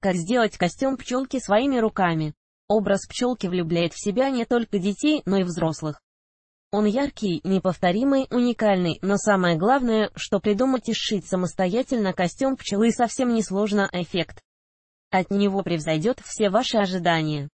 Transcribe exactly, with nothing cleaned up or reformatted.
Как сделать костюм пчелки своими руками. Образ пчелки влюбляет в себя не только детей, но и взрослых. Он яркий, неповторимый, уникальный, но самое главное, что придумать и сшить самостоятельно костюм пчелы совсем не сложно, а эффект от него превзойдет все ваши ожидания.